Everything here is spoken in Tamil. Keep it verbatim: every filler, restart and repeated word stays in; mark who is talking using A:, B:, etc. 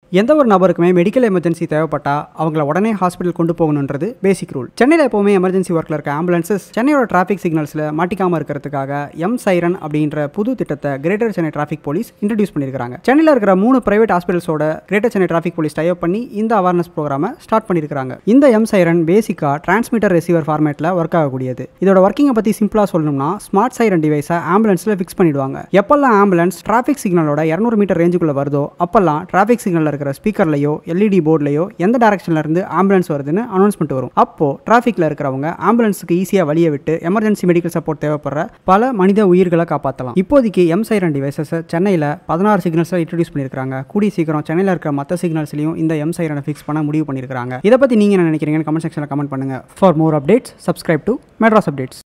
A: எந்த ஒரு நபருக்குமே மெடிக்கல் எமர்ஜென்சி தேவைப்பட்டா அவங்கள உடனே ஹாஸ்பிட்டல் கொண்டு போகணுன்றது பேசிக் ரூல். சென்னையில் எப்போவுமே எமர்ஜென்சி ஒர்க்கில் இருக்க ஆம்புலன்சஸ் சென்னையோட டிராஃபிக் சிக்னல்ஸில் மாட்டிக்காமல் இருக்கிறதுக்காக எம் சைரன் அப்படின்ற புது திட்டத்தை greater Chennai traffic police introduce பண்ணியிருக்காங்க. சென்னையில் இருக்கிற மூணு பிரைவேட் ஹாஸ்பிட்டல்ஸோட greater Chennai traffic police type பண்ணி இந்த அவேர்னஸ் ப்ரோக்ராமை ஸ்டார்ட் பண்ணியிருக்காங்க. இந்த எம் சைரன் பேசிக்காக டிரான்ஸ்மிட்டர் ரிசீவர் ஃபார்மேட்டில் ஒர்க் ஆகக்கூடியது. இதோட ஒர்க்கிங்கை பற்றி சிம்பிளாக சொல்லணும்னா ஸ்மார்ட் சைரன் டிவைஸை ஆம்புலன்ஸில் ஃபிக்ஸ் பண்ணிடுவாங்க. எப்பெல்லாம் ஆம்புலன்ஸ் டிராஃபிக் சிக்னலோட இருநூறு மீட்டர் ரேஞ்சுக்குள்ள வருதோ அப்பெல்லாம் டிராஃபிக் சிக்னலில் இருக்கிற ஸ்பீக்கர்லையோ எல்இடி போர்ட்லையோ எந்த டைரக்ஷன்ல இருந்து ஆம்புலன்ஸ் வருதுன்னு அனௌன்ஸ்மெண்ட் வரும். அப்போ டிராஃபிக்ல இருக்கிறவங்க ஆம்புலன்ஸுக்கு ஈஸியாக வழியை விட்டு எமர்ஜென்சி மெடிக்கல் சப்போர்ட் தேவைப்படுற பல மனித உயிர்களை காப்பாற்றலாம். இப்போதைக்கு எம் சைரன் டிவைசஸ் சென்னையில் பதினாறு சிக்னல்ஸில் இன்ட்ரடியூஸ் பண்ணியிருக்காங்க. கூடிய சீக்கிரம் சென்னையில் இருக்கிற மற்ற சிக்னல்ஸ்லையும் இந்த எம் சைரனை ஃபிக்ஸ் பண்ண முடிவு பண்ணியிருக்காங்க. இதை பற்றி நீங்கள் என்ன நினைக்கிறீங்கன்னு கமெண்ட் செக்ஷனில் கமெண்ட் பண்ணுங்க. For more updates subscribe to Madras updates.